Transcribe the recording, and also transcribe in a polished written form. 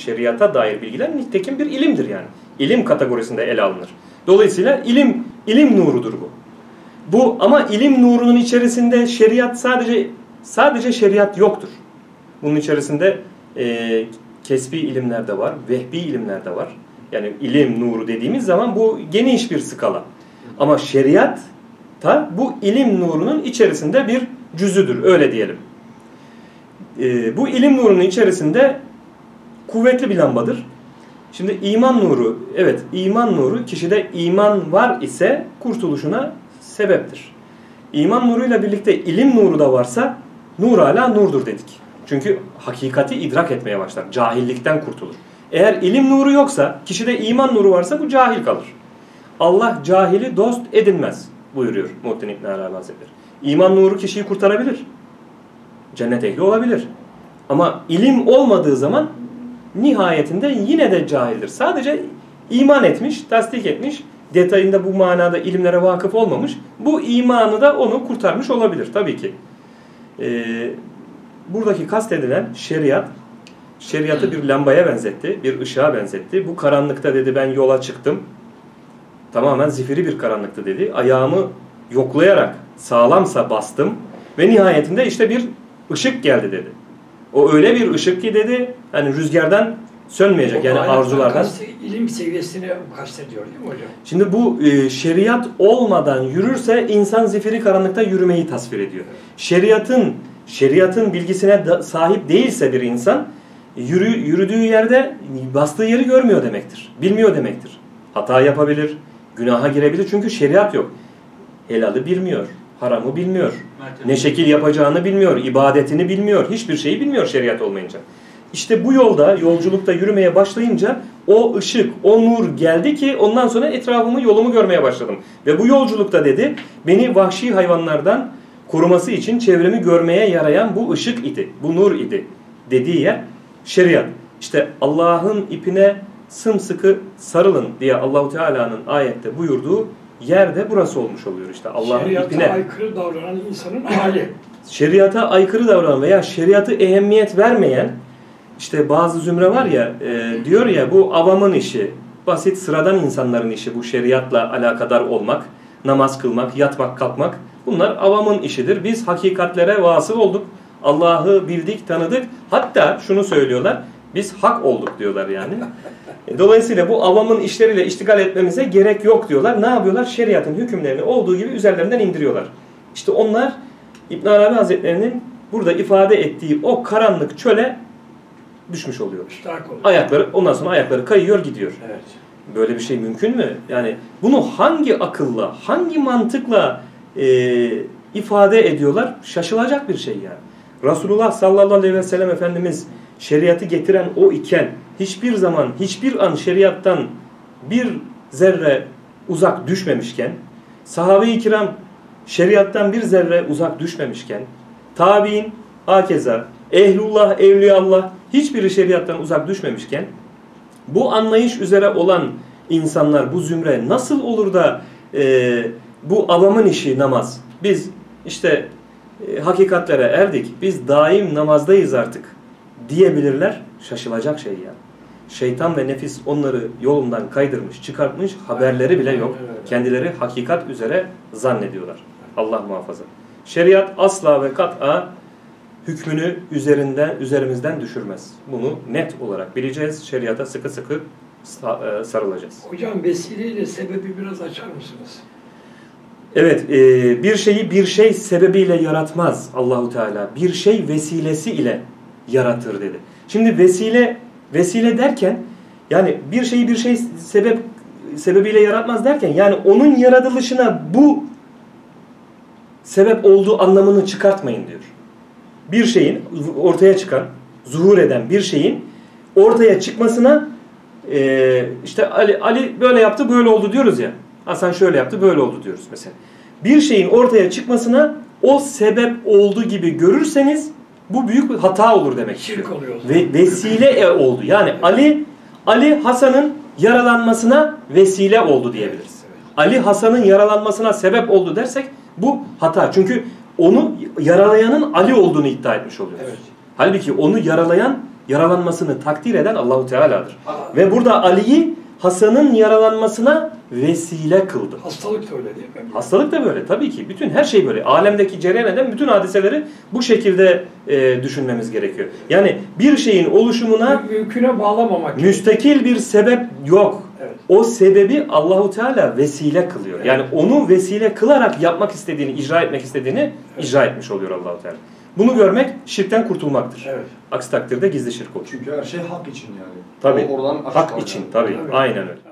şeriata dair bilgiler nitekim bir ilimdir yani. İlim kategorisinde ele alınır. Dolayısıyla ilim nurudur bu. Ama ilim nurunun içerisinde şeriat sadece şeriat yoktur. Bunun içerisinde kesbi ilimler de var, vehbi ilimler de var. Yani ilim nuru dediğimiz zaman bu geniş bir skala. Ama şeriat da bu ilim nurunun içerisinde bir cüzüdür, öyle diyelim. Bu ilim nurunun içerisinde kuvvetli bir lambadır. Şimdi iman nuru, evet iman nuru kişide iman var ise kurtuluşuna sebeptir. İman nuruyla birlikte ilim nuru da varsa nur hala nurdur dedik. Çünkü hakikati idrak etmeye başlar, cahillikten kurtulur. Eğer ilim nuru yoksa, kişide iman nuru varsa bu cahil kalır. Allah cahili dost edinmez buyuruyor Muhittin İbn Arabi Hazretleri. İman nuru kişiyi kurtarabilir. Cennet ehli olabilir. Ama ilim olmadığı zaman nihayetinde yine de cahildir. Sadece iman etmiş, tasdik etmiş, detayında bu manada ilimlere vakıf olmamış. Bu imanı da onu kurtarmış olabilir tabii ki. Buradaki kastedilen şeriatı bir lambaya benzetti, bir ışığa benzetti. Bu karanlıkta dedi ben yola çıktım. Tamamen zifiri bir karanlıktı dedi. Ayağımı yoklayarak sağlamsa bastım ve nihayetinde işte bir ışık geldi dedi. O öyle bir ışık ki dedi, hani rüzgardan sönmeyecek yani arzulardan. İlim seviyesini kastediyor değil mi hocam? Şimdi bu şeriat olmadan yürürse insan zifiri karanlıkta yürümeyi tasvir ediyor. Şeriatın bilgisine sahip değilse bir insan yürüdüğü yerde bastığı yeri görmüyor demektir. Bilmiyor demektir. Hata yapabilir, günaha girebilir çünkü şeriat yok. Helalı bilmiyor, haramı bilmiyor. Ne şekil yapacağını bilmiyor, ibadetini bilmiyor, hiçbir şeyi bilmiyor şeriat olmayınca. İşte bu yolculukta yürümeye başlayınca o ışık, o nur geldi ki ondan sonra etrafımı, yolumu görmeye başladım. Ve bu yolculukta dedi, beni vahşi hayvanlardan koruması için çevremi görmeye yarayan bu ışık idi, bu nur idi dediği yer şeriat. İşte Allah'ın ipine sımsıkı sarılın diye Allahu Teala'nın ayette buyurduğu yerde burası olmuş oluyor işte. Allah'ın ipine. Şeriata aykırı davranan insanın hali. Şeriata aykırı davranan veya şeriatı ehemmiyet vermeyen işte bazı zümre var ya diyor ya bu avamın işi, basit sıradan insanların işi bu şeriatla alakadar olmak, namaz kılmak, yatmak, kalkmak. Bunlar avamın işidir. Biz hakikatlere vasıl olduk. Allah'ı bildik, tanıdık. Hatta şunu söylüyorlar. Biz hak olduk diyorlar yani. Dolayısıyla bu avamın işleriyle iştigal etmemize gerek yok diyorlar. Ne yapıyorlar? Şeriatın hükümlerini olduğu gibi üzerlerinden indiriyorlar. İşte onlar İbn Arabi Hazretleri'nin burada ifade ettiği o karanlık çöle düşmüş oluyor. Ondan sonra ayakları kayıyor gidiyor. Evet. Böyle bir şey mümkün mü? Yani bunu hangi akılla, hangi mantıkla ifade ediyorlar? Şaşılacak bir şey yani. Resulullah sallallahu aleyhi ve sellem Efendimiz şeriatı getiren o iken hiçbir zaman, hiçbir an şeriattan bir zerre uzak düşmemişken, sahabe-i kiram şeriattan bir zerre uzak düşmemişken, tabi'in hakeza, ehlullah, evliyallah hiçbiri şeriattan uzak düşmemişken, bu anlayış üzere olan insanlar, bu zümre nasıl olur da bu avamın işi namaz, biz işte hakikatlere erdik, biz daim namazdayız artık diyebilirler? Şaşılacak şey yani. Şeytan ve nefis onları yolundan kaydırmış, çıkartmış, haberleri bile yok. Kendileri hakikat üzere zannediyorlar. Allah muhafaza. Şeriat asla ve kat'a hükmünü üzerimizden düşürmez. Bunu net olarak bileceğiz. Şeriata sıkı sıkı sarılacağız. Hocam vesileyle sebebi biraz açar mısınız? Evet, bir şeyi bir şey sebebiyle yaratmaz Allahu Teala. Bir şey vesilesi ile yaratır dedi. Şimdi vesile derken yani bir şeyi bir şey sebebiyle yaratmaz derken yani onun yaratılışına bu sebep olduğu anlamını çıkartmayın diyor. Bir şeyin ortaya çıkan, zuhur eden bir şeyin ortaya çıkmasına işte Ali böyle yaptı böyle oldu diyoruz ya. Hasan şöyle yaptı böyle oldu diyoruz mesela. Bir şeyin ortaya çıkmasına o sebep olduğu gibi görürseniz bu büyük bir hata olur demek istiyor. Ve vesile oldu. Yani Ali Hasan'ın yaralanmasına vesile oldu diyebiliriz. Ali Hasan'ın yaralanmasına sebep oldu dersek bu hata. Çünkü onu yaralayanın Ali olduğunu iddia etmiş oluyoruz. Evet. Halbuki onu yaralayan yaralanmasını takdir eden Allahu Teala'dır. Ve burada Ali'yi Hasan'ın yaralanmasına vesile kıldı. Hastalık da öyle değil mi? Hastalık da böyle tabii ki. Bütün her şey böyle. Alemdeki cereyan eden bütün hadiseleri bu şekilde düşünmemiz gerekiyor. Yani bir şeyin oluşumuna Mümküne bağlamamak. müstakil bir sebep yok. Evet. O sebebi Allahu Teala vesile kılıyor. Evet. Yani onu vesile kılarak yapmak istediğini, icra etmek istediğini icra etmiş oluyor Allahu Teala. Bunu görmek şirkten kurtulmaktır. Evet. Aksi takdirde gizli şirk olur. Çünkü her şey hak için yani. Tabii. Oradan Hak için tabii. Evet. Aynen öyle.